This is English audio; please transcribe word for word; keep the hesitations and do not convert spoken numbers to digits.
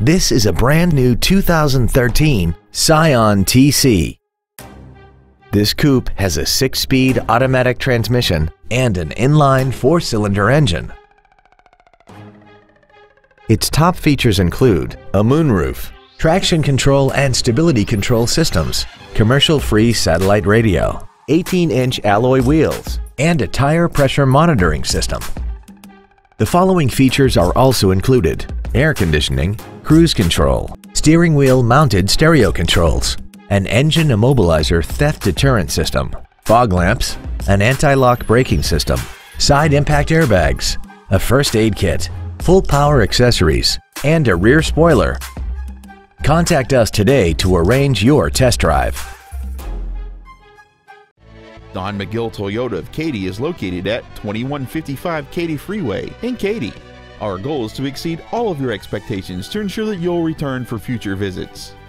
This is a brand new two thousand thirteen Scion T C. This coupe has a six-speed automatic transmission and an inline four-cylinder engine. Its top features include a moonroof, traction control and stability control systems, commercial-free satellite radio, eighteen inch alloy wheels, and a tire pressure monitoring system. The following features are also included: air conditioning, cruise control, steering wheel mounted stereo controls, an engine immobilizer theft deterrent system, fog lamps, an anti-lock braking system, side impact airbags, a first aid kit, full power accessories, and a rear spoiler. Contact us today to arrange your test drive. Don McGill Toyota of Katy is located at twenty-one fifty-five Katy Freeway in Katy. Our goal is to exceed all of your expectations to ensure that you'll return for future visits.